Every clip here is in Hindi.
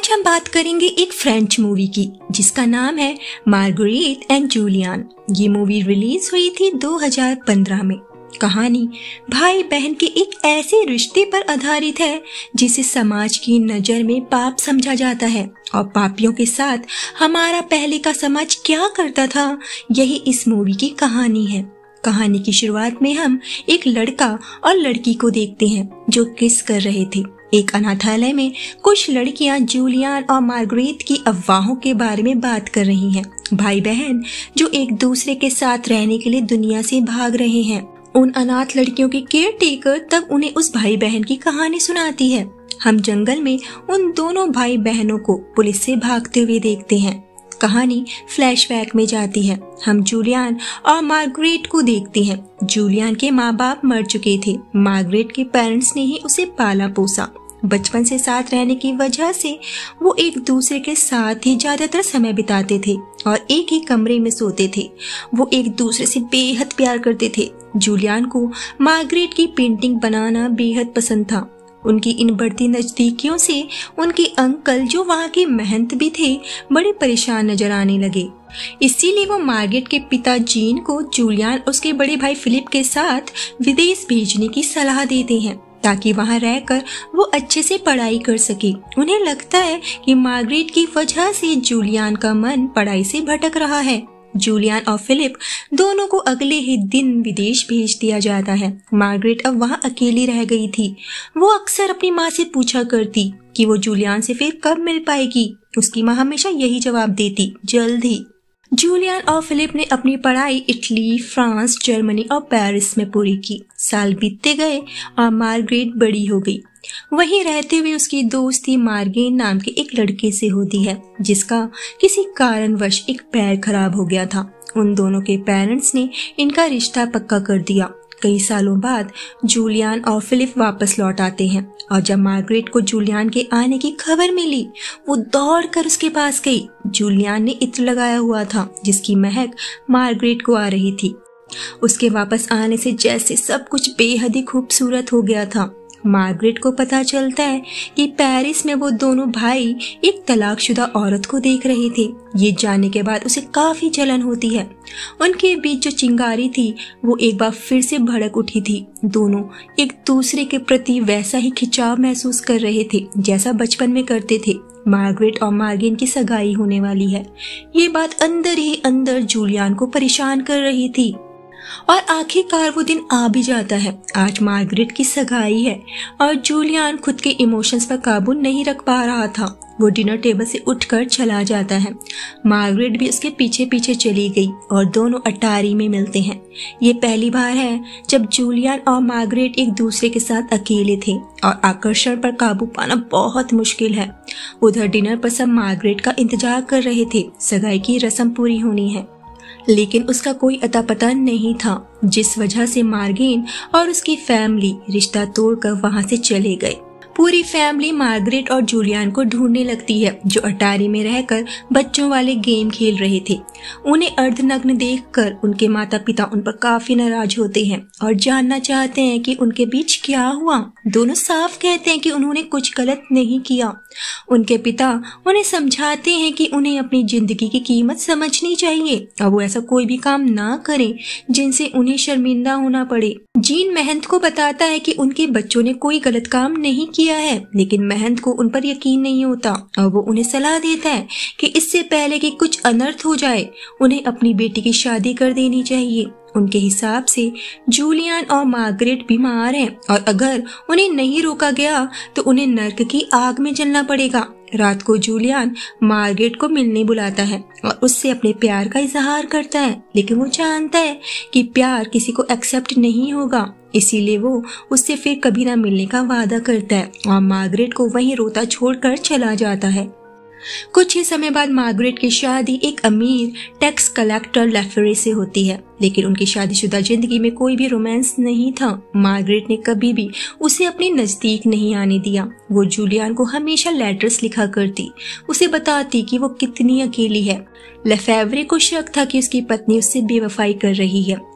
आज हम बात करेंगे एक फ्रेंच मूवी की जिसका नाम है मार्गरेट एंड जूलियन। ये मूवी रिलीज हुई थी 2015 में। कहानी भाई बहन के एक ऐसे रिश्ते पर आधारित है जिसे समाज की नजर में पाप समझा जाता है और पापियों के साथ हमारा पहले का समाज क्या करता था, यही इस मूवी की कहानी है। कहानी की शुरुआत में हम एक लड़का और लड़की को देखते हैं जो किस कर रहे थे। एक अनाथालय में कुछ लड़कियां जूलियन और मार्गरेट की अफवाहों के बारे में बात कर रही हैं। भाई बहन जो एक दूसरे के साथ रहने के लिए दुनिया से भाग रहे हैं। उन अनाथ लड़कियों की केयर टेकर तब उन्हें उस भाई बहन की कहानी सुनाती है। हम जंगल में उन दोनों भाई बहनों को पुलिस से भागते हुए देखते हैं। कहानी फ्लैशबैक में जाती है। हम जूलियन और मार्गरेट को देखते हैं। जूलियन के माँ बाप मर चुके थे। मार्गरेट के पेरेंट्स ने ही उसे पाला पोसा। बचपन से साथ रहने की वजह से वो एक दूसरे के साथ ही ज्यादातर समय बिताते थे और एक ही कमरे में सोते थे। वो एक दूसरे से बेहद प्यार करते थे। जूलियन को मार्गरेट की पेंटिंग बनाना बेहद पसंद था। उनकी इन बढ़ती नजदीकियों से उनके अंकल जो वहाँ के महंत भी थे बड़े परेशान नजर आने लगे। इसीलिए वो मार्गरेट के पिता जीन को जूलियन उसके बड़े भाई फिलिप के साथ विदेश भेजने की सलाह देते हैं ताकि वहाँ रहकर वो अच्छे से पढ़ाई कर सके। उन्हें लगता है कि मार्गरेट की वजह से जूलियन का मन पढ़ाई से भटक रहा है। जूलियन और फिलिप दोनों को अगले ही दिन विदेश भेज दिया जाता है। मार्गरेट अब वहाँ अकेली रह गई थी। वो अक्सर अपनी माँ से पूछा करती कि वो जूलियन से फिर कब मिल पाएगी। उसकी माँ हमेशा यही जवाब देती, जल्द ही। जूलियन और फिलिप ने अपनी पढ़ाई इटली, फ्रांस, जर्मनी और पेरिस में पूरी की। साल बीतते गए और मार्गरेट बड़ी हो गई। वहीं रहते हुए उसकी दोस्ती मार्गेन नाम के एक लड़के से होती है जिसका किसी कारणवश एक पैर खराब हो गया था। उन दोनों के पेरेंट्स ने इनका रिश्ता पक्का कर दिया। कई सालों बाद जूलियन और फिलिप वापस लौट आते हैं और जब मार्गरेट को जूलियन के आने की खबर मिली वो दौड़कर उसके पास गई। जूलियन ने इत्र लगाया हुआ था जिसकी महक मार्गरेट को आ रही थी। उसके वापस आने से जैसे सब कुछ बेहद ही खूबसूरत हो गया था। मार्गरेट को पता चलता है कि पेरिस में वो दोनों भाई एक तलाकशुदा औरत को देख रहे थे। ये जानने के बाद उसे काफी जलन होती है। उनके बीच जो चिंगारी थी वो एक बार फिर से भड़क उठी थी। दोनों एक दूसरे के प्रति वैसा ही खिंचाव महसूस कर रहे थे जैसा बचपन में करते थे। मार्गरेट और मार्गेन की सगाई होने वाली है। ये बात अंदर ही अंदर जूलियन को परेशान कर रही थी और आखिरकार वो दिन आ भी जाता है। आज मार्गरेट की सगाई है और जूलियन खुद के इमोशंस पर काबू नहीं रख पा रहा था। वो डिनर टेबल से उठकर चला जाता है। मार्गरेट भी उसके पीछे पीछे चली गई और दोनों अटारी में मिलते हैं। ये पहली बार है जब जूलियन और मार्गरेट एक दूसरे के साथ अकेले थे और आकर्षण पर काबू पाना बहुत मुश्किल है। उधर डिनर पर सब मार्गरेट का इंतजार कर रहे थे। सगाई की रस्म पूरी होनी है लेकिन उसका कोई अता पता नहीं था जिस वजह से मार्गेन और उसकी फैमिली रिश्ता तोड़कर वहां से चले गए। पूरी फैमिली मार्गरेट और जूलियन को ढूंढने लगती है जो अटारी में रहकर बच्चों वाले गेम खेल रहे थे। उन्हें अर्धनग्न देखकर उनके माता पिता उन पर काफी नाराज होते हैं और जानना चाहते हैं कि उनके बीच क्या हुआ। दोनों साफ कहते हैं कि उन्होंने कुछ गलत नहीं किया। उनके पिता उन्हें समझाते हैं कि उन्हें अपनी जिंदगी की कीमत समझनी चाहिए और वो ऐसा कोई भी काम ना करें जिनसे उन्हें शर्मिंदा होना पड़े। जीन महंत को बताता है कि उनके बच्चों ने कोई गलत काम नहीं किया है लेकिन महंत को उन पर यकीन नहीं होता और वो उन्हें सलाह देता है कि इससे पहले कि कुछ अनर्थ हो जाए उन्हें अपनी बेटी की शादी कर देनी चाहिए। उनके हिसाब से जूलियन और मार्गरेट बीमार हैं और अगर उन्हें नहीं रोका गया तो उन्हें नर्क की आग में जलना पड़ेगा। रात को जूलियन मार्गरेट को मिलने बुलाता है और उससे अपने प्यार का इजहार करता है लेकिन वो जानता है कि प्यार किसी को एक्सेप्ट नहीं होगा। इसीलिए वो उससे फिर कभी ना मिलने का वादा करता है और मार्गरेट को वहीं रोता छोड़कर चला जाता है। कुछ ही समय बाद मार्गरेट की शादी एक अमीर टैक्स कलेक्टर लेफेरे से होती है लेकिन उनकी शादीशुदा जिंदगी में कोई भी रोमांस नहीं था। मार्गरेट ने कभी भी उसे अपने नजदीक नहीं आने दिया। वो जूलियन को हमेशा लेटर्स लिखा करती, उसे बताती कि वो कितनी अकेली है। लेफेवरे को शक था कि उसकी पत्नी उससे बेवफाई कर रही है।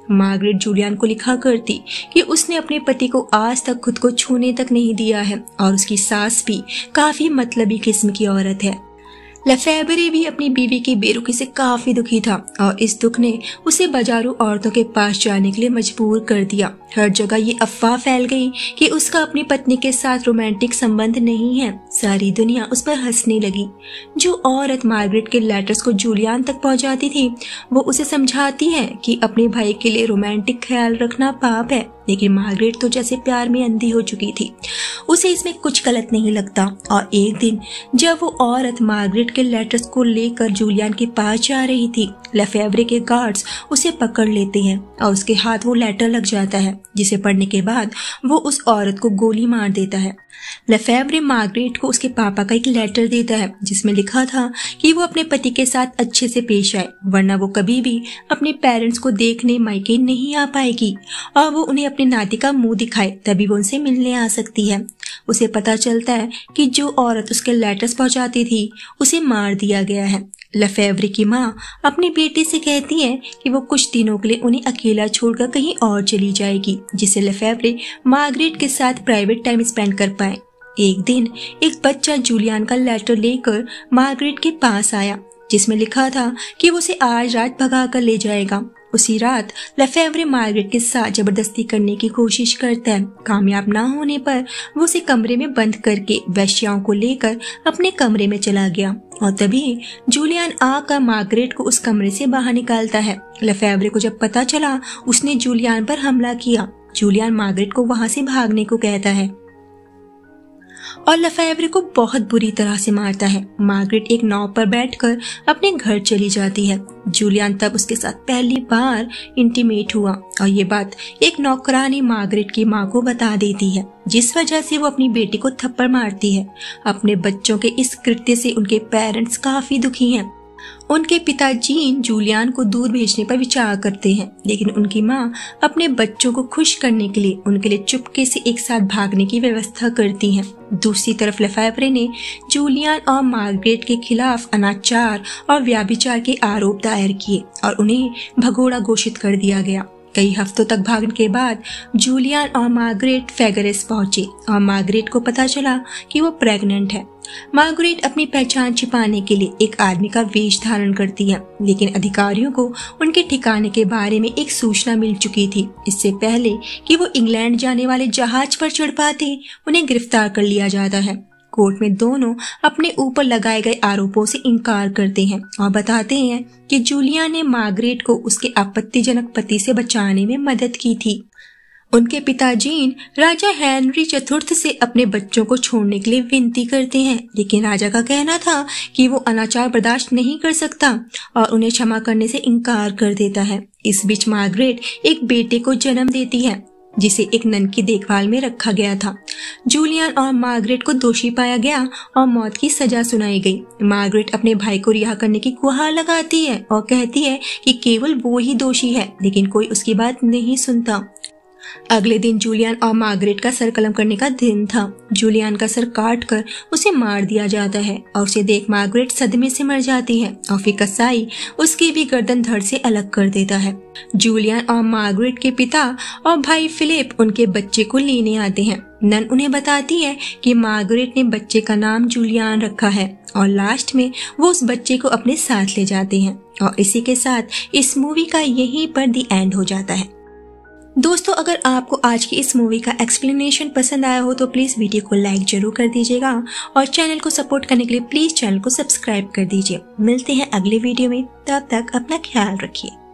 मार्गरेट जूलियन को लिखा करती कि उसने अपने पति को आज तक खुद को छूने तक नहीं दिया है और उसकी सास भी काफी मतलबी किस्म की औरत है। लेफेब्रे भी अपनी बीवी की बेरुखी से काफी दुखी था और इस दुख ने उसे बाजारू औरतों के पास जाने के लिए मजबूर कर दिया। हर जगह ये अफवाह फैल गई कि उसका अपनी पत्नी के साथ रोमांटिक संबंध नहीं है। सारी दुनिया उस पर हंसने लगी। जो औरत मार्गरेट के लेटर्स को जूलियन तक पहुंचाती थी वो उसे समझाती है कि अपने भाई के लिए रोमांटिक ख्याल रखना पाप है, लेकिन मार्गरेट तो जैसे प्यार में अंधी हो चुकी थी, उसे इसमें कुछ गलत नहीं लगता। और एक दिन जब वो औरत मार्गरेट के लेटर्स को लेकर जूलियन के पास जा रही थी, लेफेब्रे के गार्ड्स उसे पकड़ लेते हैं और उसके हाथ वो लेटर लग जाता है, जिसे पढ़ने के बाद वो उस औरत को गोली मार देता है। लेफेब्रे मार्गरेट को उसके पापा का एक लेटर देता है जिसमें लिखा था कि वो अपने पति के साथ अच्छे से पेश आए, वरना वो कभी भी अपने पेरेंट्स को देखने मायके नहीं आ पाएगी और वो उन्हें अपने नाती का मुंह दिखाए तभी वो उनसे मिलने आ सकती है। उसे पता चलता है कि जो औरत उसके लेटर्स पहुंचाती थी उसे मार दिया गया है। लेफेब्रे की माँ अपनी बेटी से कहती है कि वो कुछ दिनों के लिए उन्हें अकेला छोड़कर कहीं और चली जाएगी, जिससे लेफेब्रे मार्गरेट के साथ प्राइवेट टाइम स्पेंड कर पाए। एक दिन एक बच्चा जूलियन का लेटर लेकर मार्गरेट के पास आया जिसमें लिखा था कि वो उसे आज रात भगा कर ले जाएगा। उसी रात लेफेब्रे मार्गरेट के साथ जबरदस्ती करने की कोशिश करता है। कामयाब ना होने पर वो उसे कमरे में बंद करके वेश्याओं को लेकर अपने कमरे में चला गया और तभी जूलियन आकर मार्गरेट को उस कमरे से बाहर निकालता है। लेफेब्रे को जब पता चला उसने जूलियन पर हमला किया। जूलियन मार्गरेट को वहां से भागने को कहता है और लेफेब्रे को बहुत बुरी तरह से मारता है। मार्गरेट एक नाव पर बैठकर अपने घर चली जाती है। जूलियन तब उसके साथ पहली बार इंटीमेट हुआ और ये बात एक नौकरानी मार्गरेट की माँ को बता देती है, जिस वजह से वो अपनी बेटी को थप्पड़ मारती है। अपने बच्चों के इस कृत्य से उनके पेरेंट्स काफी दुखी हैं। उनके पिता जीन जूलियन को दूर भेजने पर विचार करते हैं, लेकिन उनकी माँ अपने बच्चों को खुश करने के लिए उनके लिए चुपके से एक साथ भागने की व्यवस्था करती हैं। दूसरी तरफ लेफेब्रे ने जूलियन और मार्गरेट के खिलाफ अनाचार और व्यभिचार के आरोप दायर किए और उन्हें भगोड़ा घोषित कर दिया गया। कई हफ्तों तक भागने के बाद जूलियन और मार्गरेट फेगरेस पहुंचे और मार्गरेट को पता चला कि वो प्रेग्नेंट है। मार्गरेट अपनी पहचान छिपाने के लिए एक आदमी का वेश धारण करती है, लेकिन अधिकारियों को उनके ठिकाने के बारे में एक सूचना मिल चुकी थी। इससे पहले कि वो इंग्लैंड जाने वाले जहाज पर चढ़ पाते उन्हें गिरफ्तार कर लिया जाता है। कोर्ट में दोनों अपने ऊपर लगाए गए आरोपों से इनकार करते हैं और बताते हैं कि जूलियन ने मार्गरेट को उसके आपत्तिजनक पति से बचाने में मदद की थी। उनके पिता जीन राजा हेनरी चतुर्थ से अपने बच्चों को छोड़ने के लिए विनती करते हैं, लेकिन राजा का कहना था कि वो अनाचार बर्दाश्त नहीं कर सकता और उन्हें क्षमा करने से इनकार कर देता है। इस बीच मार्गरेट एक बेटे को जन्म देती है जिसे एक नन की देखभाल में रखा गया था। जूलियन और मार्गरेट को दोषी पाया गया और मौत की सजा सुनाई गई। मार्गरेट अपने भाई को रिहा करने की गुहार लगाती है और कहती है कि केवल वो ही दोषी है, लेकिन कोई उसकी बात नहीं सुनता। अगले दिन जूलियन और मार्गरेट का सर कलम करने का दिन था। जूलियन का सर काटकर उसे मार दिया जाता है और उसे देख मार्गरेट सदमे से मर जाती है और फिर कसाई उसकी भी गर्दन धड़ से अलग कर देता है। जूलियन और मार्गरेट के पिता और भाई फिलिप उनके बच्चे को लेने आते हैं। नन उन्हें बताती है कि मार्गरेट ने बच्चे का नाम जूलियन रखा है और लास्ट में वो उस बच्चे को अपने साथ ले जाते हैं। और इसी के साथ इस मूवी का यहीं पर दी एंड हो जाता है। दोस्तों, अगर आपको आज की इस मूवी का एक्सप्लेनेशन पसंद आया हो तो प्लीज वीडियो को लाइक जरूर कर दीजिएगा और चैनल को सपोर्ट करने के लिए प्लीज चैनल को सब्सक्राइब कर दीजिए। मिलते हैं अगले वीडियो में, तब तक अपना ख्याल रखिए।